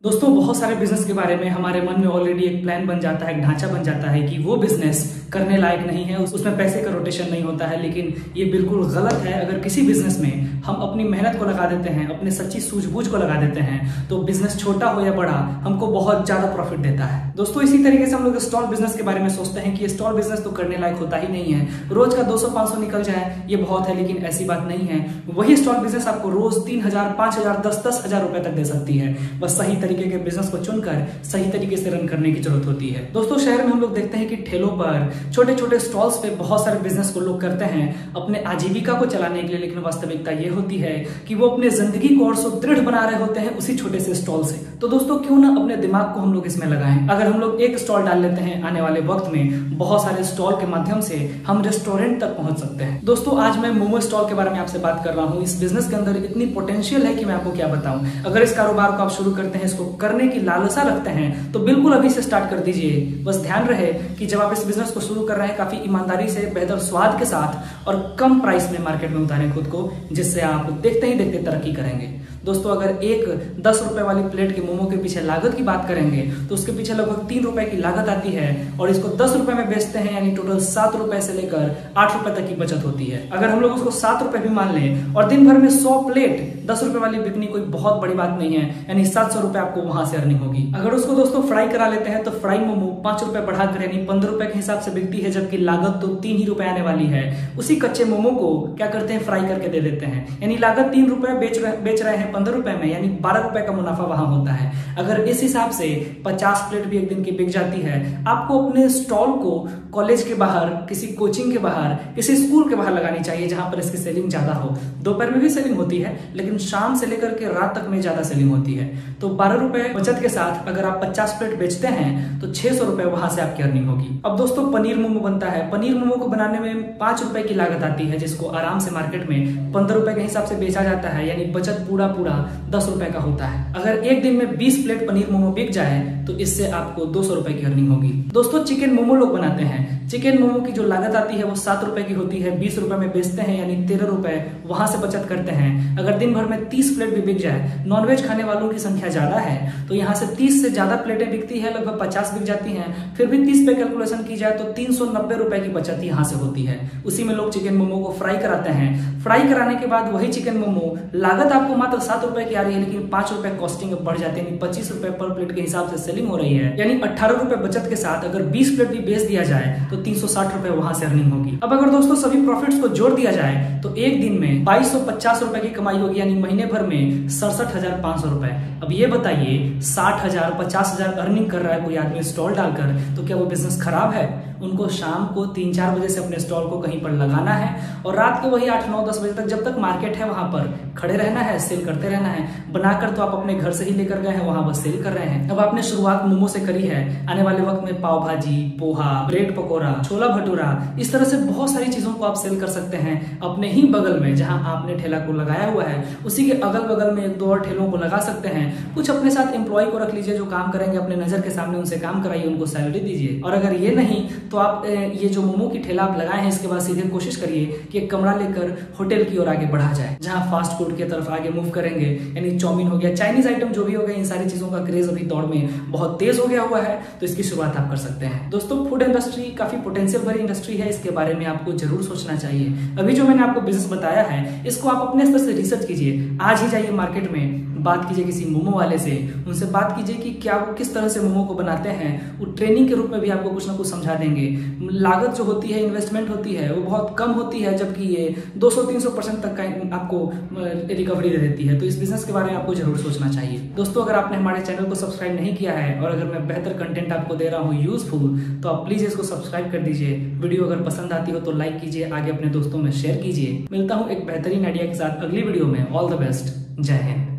दोस्तों, बहुत सारे बिजनेस के बारे में हमारे मन में ऑलरेडी एक प्लान बन जाता है, एक ढांचा बन जाता है कि वो बिजनेस करने लायक नहीं है, उसमें पैसे का रोटेशन नहीं होता है। लेकिन ये बिल्कुल गलत है। अगर किसी बिजनेस में हम अपनी मेहनत को लगा देते हैं, अपने सच्ची सूझबूझ को लगा देते हैं, तो बिजनेस छोटा हो या बड़ा हमको बहुत ज्यादा प्रॉफिट देता है। दोस्तों, इसी तरीके से हम लोग स्टॉल बिजनेस के बारे में सोचते हैं कि स्टॉल बिजनेस तो करने लायक होता ही नहीं है, रोज का 200-500 निकल जाए ये बहुत है। लेकिन ऐसी बात नहीं है। वही स्टॉल बिजनेस आपको रोज 3,000, 5,000, 10,000 रुपए तक दे सकती है। बस सही तरीके के बिजनेस को चुनकर सही तरीके से रन करने की जरूरत होती है। दोस्तों, शहर में हम लोग देखते हैं कि ठेलों पर छोटे छोटे स्टॉल्स पे बहुत सारे बिजनेस को लोग करते हैं अपने आजीविका को चलाने के लिए। लेकिन वास्तविकता ये होती है कि वो अपने जिंदगी को और सुदृढ़ बना रहे होते हैं उसी छोटे से स्टॉल से। तो दोस्तों, क्यों ना अपने दिमाग को हम लोग इसमें लगाएं। अगर हम लोग एक स्टॉल डाल लेते हैं, आने वाले वक्त में बहुत सारे स्टॉल के माध्यम से हम रेस्टोरेंट तक पहुंच सकते हैं। दोस्तों, आज मैं मोमो स्टॉल के बारे में आपसे बात कर रहा हूं। इस बिजनेस के अंदर इतनी पोटेंशियल है कि मैं आपको क्या बताऊं। अगर इस कारोबार को आप शुरू करते हैं, इसको करने की लालसा रखते हैं, तो बिल्कुल अभी से स्टार्ट कर दीजिए। बस ध्यान रहे कि जब आप इस बिजनेस को शुरू कर रहे हैं, काफी ईमानदारी से, बेहतर स्वाद के साथ और कम प्राइस में मार्केट में उतारें खुद को, जिससे आप देखते ही देखते तरक्की करेंगे। दोस्तों, अगर एक 10 रुपए वाली प्लेट के मोमो के पीछे लागत की बात करेंगे तो उसके पीछे लगभग 3 रुपए की लागत आती है और इसको 10 रुपए में बेचते हैं, यानी टोटल 7 रुपए से लेकर 8 रुपए तक की बचत होती है। अगर हम लोग उसको 7 रुपए भी मान लें और दिन भर में 100 प्लेट 10 रुपए वाली बिकनी कोई बहुत बड़ी बात नहीं है, यानी 700 रुपए आपको वहां से अर्निंग होगी। अगर उसको दोस्तों फ्राई करा लेते हैं तो फ्राई मोमो 5 रुपए बढ़ाकर यानी 15 रुपए के हिसाब से बिकती है, जबकि लागत तो 3 ही रुपए आने वाली है। उसी कच्चे मोमो को क्या करते हैं, फ्राई करके दे देते हैं, यानी लागत 3 रुपए बेच रहे हैं 15 रुपए में, यानी 12 रुपए का मुनाफा वहां होता है। अगर इस हिसाब से 50 प्लेट भी एक दिन की बिक जाती है, आपको अपने स्टॉल को कॉलेज के बाहर, किसी कोचिंग के बाहर, किसी स्कूल के बाहर लगानी चाहिए जहां पर इसकी सेलिंग ज्यादा हो। दोपहर में भी सेलिंग होती है, लेकिन शाम से लेकर के रात तक में ज्यादा सेलिंग होती है। तो 12 रुपए बचत के साथ अगर आप 50 प्लेट बेचते हैं तो 600 रुपए वहां से आपकी अर्निंग होगी। अब दोस्तों, पनीर मोमो बनता है। पनीर मोमो को बनाने में 5 रुपए की लागत आती है, जिसको आराम से मार्केट में 15 रुपए के हिसाब से बेचा जाता है, यानी बचत पूरा 10 रुपए का होता है। अगर एक दिन में 20 प्लेट पनीर मोमो बिक जाए तो इससे आपको 200 रुपए की अर्निंग होगी। दोस्तों, चिकन मोमो लोग बनाते हैं। चिकन मोमो की जो लागत आती है वो 7 रुपए की होती है, 20 रुपए में बेचते हैं, यानी 13 रुपए वहां से बचत करते हैं। अगर दिन भर में 30 प्लेट भी बिक जाए, नॉनवेज खाने वालों की संख्या ज्यादा है तो यहाँ से 30 से ज्यादा प्लेटें बिकती है, लगभग 50 बिक जाती हैं। फिर भी 30 पे कैलकुलेशन की जाए तो 390 रुपए की बचत यहाँ से होती है। उसी में लोग चिकन मोमो को फ्राई कराते हैं। फ्राई कराने के बाद वही चिकन मोमो लागत आपको मात्र 7 रुपए की आ रही है, लेकिन 5 रुपए कॉस्टिंग बढ़ जाती है, 25 रुपए पर प्लेट के हिसाब से सेलिंग हो रही है, यानी 18 रुपए बचत के साथ अगर 20 प्लेट भी बेच दिया जाए तो 360 रुपए वहां से अर्निंग होगी। अब अगर दोस्तों सभी प्रॉफिट्स को जोड़ दिया जाए तो एक दिन में 2250 रुपए की कमाई होगी, यानी महीने भर में 67,500 रुपए। अब ये बताइए, 60,000, 50,000 अर्निंग कर रहा है कोई आदमी स्टॉल डालकर, तो क्या वो बिजनेस खराब है? उनको शाम को 3-4 बजे से अपने स्टॉल को कहीं पर लगाना है और रात को वही 8-9-10 बजे तक, जब तक मार्केट है वहां पर खड़े रहना है, सेल करते रहना है। बनाकर तो आप अपने घर से ही लेकर गए हैं, वहां बस सेल कर रहे हैं। अब आपने शुरुआत मोमो से करी है, आने वाले वक्त में पाव भाजी, पोहा, ब्रेड पकौड़ा, छोला भटूरा, इस तरह से बहुत सारी चीजों को आप सेल कर सकते हैं अपने ही बगल में। जहां आपने ठेला को लगाया हुआ है उसी के अगल बगल में 1-2 और ठेलों को लगा सकते हैं। कुछ अपने साथ एम्प्लॉय को रख लीजिए जो काम करेंगे, अपने नजर के सामने उनसे काम कराइए, उनको सैलरी दीजिए। और अगर ये नहीं तो आप ये जो मोमो की ठेला आप लगाए हैं, इसके बाद सीधे कोशिश करिए कि एक कमरा लेकर होटल की ओर आगे बढ़ा जाए, जहां फास्ट फूड की तरफ आगे मूव करेंगे, यानी चाउमीन हो गया, चाइनीज आइटम जो भी हो गया, इन सारी चीजों का क्रेज अभी दौड़ में बहुत तेज हो गया हुआ है, तो इसकी शुरुआत आप कर सकते हैं। दोस्तों, फूड इंडस्ट्री काफी पोटेंशियल भरी इंडस्ट्री है, इसके बारे में आपको जरूर सोचना चाहिए। अभी जो मैंने आपको बिजनेस बताया है, इसको आप अपने स्तर से रिसर्च कीजिए। आज ही जाइए मार्केट में, बात कीजिए किसी मोमो वाले से, उनसे बात कीजिए कि क्या वो किस तरह से मोमो को बनाते हैं। वो ट्रेनिंग के रूप में भी आपको कुछ ना कुछ समझा देंगे। लागत जो होती है, इन्वेस्टमेंट होती है, वो बहुत कम होती है, जबकि ये 200-300% तक का आपको रिकवरी दे देती है। तो इस बिजनेस के बारे में आपको जरूर सोचना चाहिए। दोस्तों, अगर आपने हमारे चैनल को सब्सक्राइब नहीं किया है और अगर मैं बेहतर कंटेंट आपको दे रहा हूँ यूजफुल, तो आप प्लीज इसको सब्सक्राइब कर दीजिए। वीडियो अगर पसंद आती हो तो लाइक कीजिए, आगे अपने दोस्तों में शेयर कीजिए। मिलता हूँ एक बेहतरीन आइडिया के साथ अगली वीडियो में। ऑल द बेस्ट, जय हिंद।